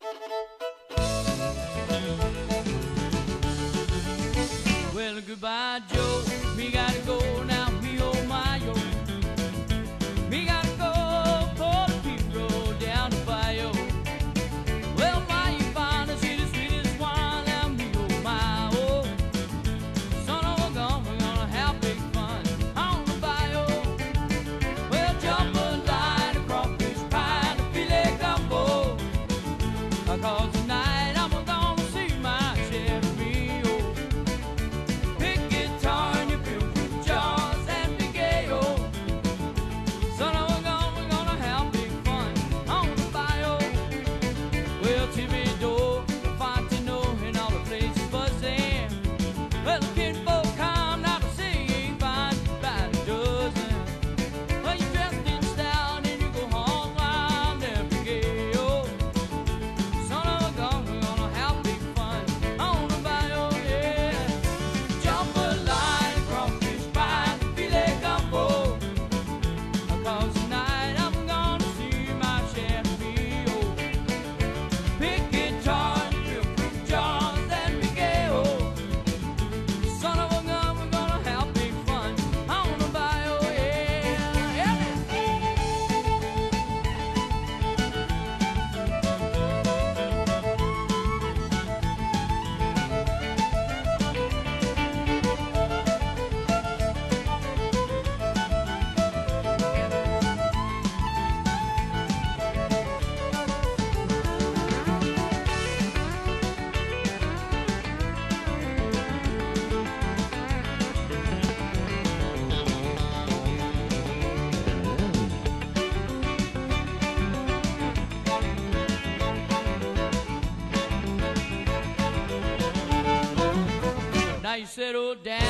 Well, goodbye, Joe. We gotta go now, me oh my yo. Me gotta go for the people down the bayou. Well, my you find us here the sweetest wine now, me oh my oh. Son of a gun, we're gonna have big fun on the bayou. Well, jump a line, a crawfish pie, and a filet gumbo. 'Cause tonight I'm gonna see my chef Rio. Pick guitar and you feel good jaws and big A.O. Son of a gun, we're gonna have big fun on the bayou. Well, Thibodeau, Fontenot, and all the places buzzing. Well, the kinfolk come now to see you ain't find by the dozen. Well, you dressed in style and you go home wild and big A.O. Son of a gun, we're gonna have big fun on the bayou, yeah. Jump a line, crawfish pie, and filet gumbo. 'Cause tonight I'm gonna see my chef Rio. Pick guitar and feel fruit jars and big A.O. Son of a gun, we're gonna have big fun on the bayou, yeah. Yeah. Now you settle down.